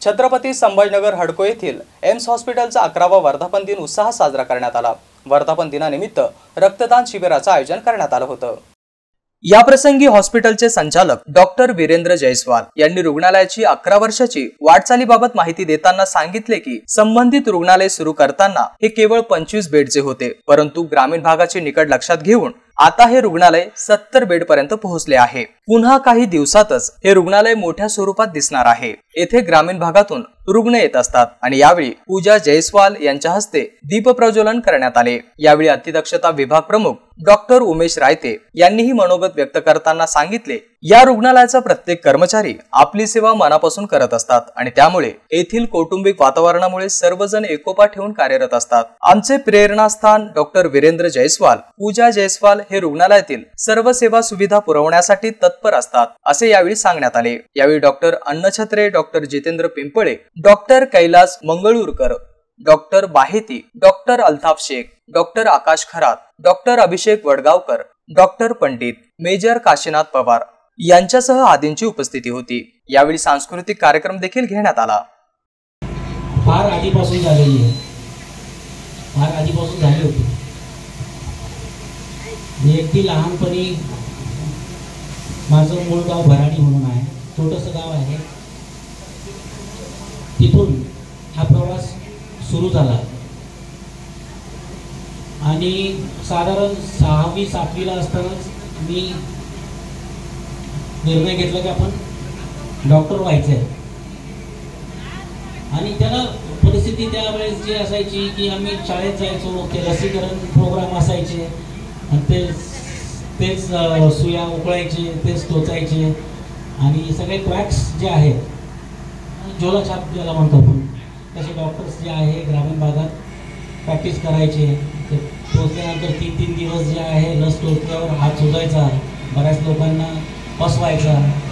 छत्रपती संभाजीनगर हडको येथील एम्स हॉस्पिटलचा 11वा वर्धापन दिन उत्साहात साजरा करण्यात आला। वर्धापन दिनानिमित्त रक्तदान शिबिराचं आयोजन करण्यात आलं होतं। या प्रसंगी हॉस्पिटलचे संचालक डॉक्टर वीरेंद्र जयस्वाल यांनी रुग्णालयाची 11 वर्षाची वाटचालीबाबत माहिती देताना सांगितले की संबंधित रुग्णालय सुरू करताना हे केवळ 25 बेडचे होते, परंतु ग्रामीण भागाचे निकट लक्षात घेऊन आता हे रुग्णालय 70 बेड पर्यंत पोहोचले आहे। पुन्हा काही दिवसातच हे रुग्णालय मोठ्या स्वरूपात दिसणार आहे। येथे ग्रामीण भागातून रुग्ण येत असतात आणि यावेळी पूजा जयस्वाल यांच्या हस्ते दीप प्रज्वलन करण्यात आले। यावेळी अतिदक्षता विभाग प्रमुख डॉक्टर उमेश रायते यांनीही मनोगत व्यक्त करताना सांगितले, या रुग्णालयाचा प्रत्येक कर्मचारी आपली सेवा मनापासून करत असतात आणि त्यामुळे येथील कौटुंबिक वातावरणामुळे सर्वजण एकोपा ठेवून कार्यरत असतात। आमचे प्रेरणास्थान डॉक्टर वीरेंद्र जयस्वाल, पूजा जयस्वाल हे रुग्णालयातील सर्व सेवा सुविधा पुरवण्यासाठी तत्पर असतात, असे यावेळी सांगण्यात आले। यावेळी doctor Annachhatre, doctor Jitendra Pimple, doctor Kailas Mangalurkar, doctor Baheti, doctor Altaf Shaikh, doctor Akash Kharat, doctor Abhishek Wadgaonkar, doctor Pandit, major Kashinath Pawar यांच्यासह आदींची उपस्थिती होती। यावेळी सांस्कृतिक कार्यक्रम देखील घेण्यात आला। फार आधीपासून झालेली आहे, फार आधीपासून झाली होती। मी अगदी लहानपणी, माझं मूळ गाव भराडी म्हणून आहे, छोटंसं गाव आहे, तिथून हा प्रवास सुरू झाला आणि साधारण 6वी 7वीला असतानाच मी निर्णय घेतला की आपण डॉक्टर व्हायचं आहे। आणि त्याला परिस्थिती त्यावेळेस जी असायची की आम्ही शाळेत जायचो, ते लसीकरण प्रोग्राम असायचे आणि तेच सुया उकळायचे, तेच टोचायचे आणि सगळे क्रॅक्स जे आहेत, झोलाछाप ज्याला म्हणतो आपण, तसे डॉक्टर्स जे आहे ग्रामीण भागात प्रॅक्टिस करायचे। ते टोचल्यानंतर 3-3 दिवस जे आहे लस टोचल्यावर हात सुजायचा, बऱ्याच लोकांना फसवायचा।